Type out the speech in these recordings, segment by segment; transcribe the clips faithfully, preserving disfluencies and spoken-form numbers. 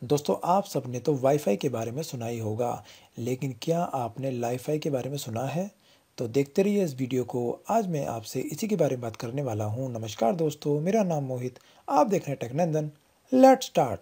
दोस्तों आप सबने तो वाईफाई के बारे में सुना ही होगा, लेकिन क्या आपने लाईफाई के बारे में सुना है? तो देखते रहिए इस वीडियो को। आज मैं आपसे इसी के बारे में बात करने वाला हूँ। नमस्कार दोस्तों, मेरा नाम मोहित, आप देख रहे हैं टेक नंदन। Let's start.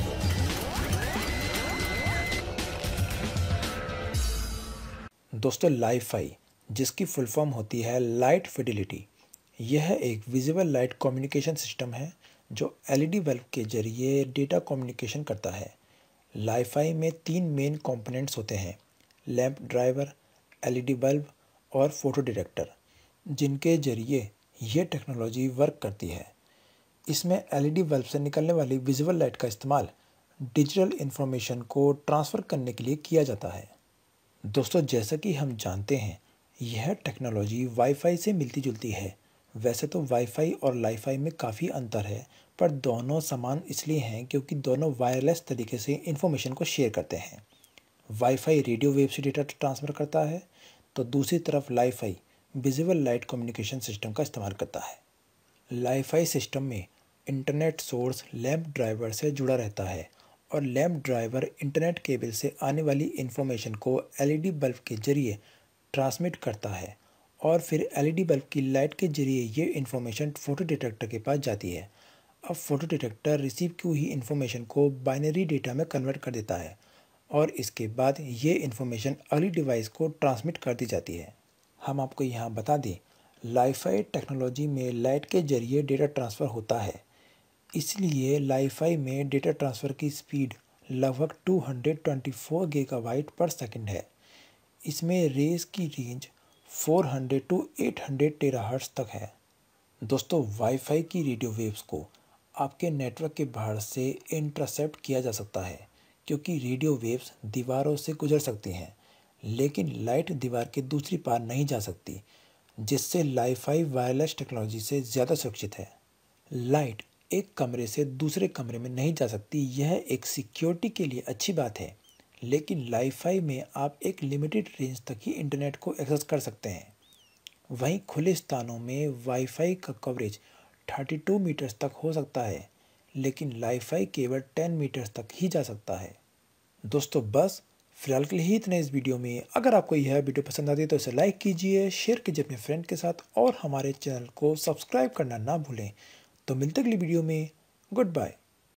दोस्तों लाईफाई, जिसकी फुल फॉर्म होती है लाइट फिडेलिटी, यह एक विजिबल लाइट कम्युनिकेशन सिस्टम है जो एलईडी बल्ब के जरिए डेटा कम्युनिकेशन करता है। लाईफाई में तीन मेन कंपोनेंट्स होते हैं: लैंप ड्राइवर, एलईडी बल्ब और फोटो डिटेक्टर, जिनके जरिए ये टेक्नोलॉजी वर्क करती है। इसमें एलईडी बल्ब से निकलने वाली विजिबल लाइट का इस्तेमाल डिजिटल इंफॉर्मेशन को ट्रांसफ़र करने के लिए किया जाता है। दोस्तों जैसा कि हम जानते हैं, यह टेक्नोलॉजी वाईफाई से मिलती जुलती है। वैसे तो वाईफाई और लाईफाई में काफ़ी अंतर है, पर दोनों समान इसलिए हैं क्योंकि दोनों वायरलेस तरीके से इंफॉर्मेशन को शेयर करते हैं। वाईफाई रेडियो वेव से डेटा ट्रांसफ़र करता है, तो दूसरी तरफ LiFi visible light communication system का इस्तेमाल करता है। लाईफाई सिस्टम में इंटरनेट सोर्स लैंप ड्राइवर से जुड़ा रहता है और लैंप ड्राइवर इंटरनेट केबल से आने वाली इंफॉर्मेशन को एलईडी बल्ब के जरिए ट्रांसमिट करता है और फिर एलईडी बल्ब की लाइट के जरिए ये इंफॉर्मेशन फोटो डिटेक्टर के पास जाती है। अब फोटो डिटेक्टर रिसीव की हुई इंफॉर्मेशन को बाइनरी डेटा में कन्वर्ट कर देता है और इसके बाद ये इंफॉर्मेशन अगली डिवाइस को ट्रांसमिट कर दी जाती है। हम आपको यहाँ बता दें, लाईफाई टेक्नोलॉजी में लाइट के जरिए डेटा ट्रांसफ़र होता है, इसलिए लाईफाई में डेटा ट्रांसफ़र की स्पीड लगभग दो सौ चौबीस गीगाबाइट पर सेकंड है। इसमें रेस की रेंज चार सौ टू आठ सौ टेराहर्ट्ज़ तक है। दोस्तों वाईफाई की रेडियो वेव्स को आपके नेटवर्क के बाहर से इंटरसेप्ट किया जा सकता है, क्योंकि रेडियो वेव्स दीवारों से गुजर सकती हैं, लेकिन लाइट दीवार के दूसरी पार नहीं जा सकती, जिससे लाईफाई वायरलेस टेक्नोलॉजी से ज़्यादा सुरक्षित है। लाइट एक कमरे से दूसरे कमरे में नहीं जा सकती, यह एक सिक्योरिटी के लिए अच्छी बात है, लेकिन लाईफाई में आप एक लिमिटेड रेंज तक ही इंटरनेट को एक्सेस कर सकते हैं। वहीं खुले स्थानों में वाईफाई का कवरेज बत्तीस मीटर्स तक हो सकता है, लेकिन लाईफाई केवल दस मीटर्स तक ही जा सकता है। दोस्तों बस फिलहाल के लिए ही इतना इस वीडियो में। अगर आपको यह वीडियो पसंद आती है तो इसे लाइक कीजिए, शेयर कीजिए अपने फ्रेंड के साथ और हमारे चैनल को सब्सक्राइब करना ना भूलें। तो मिलते अगली वीडियो में। Good bye.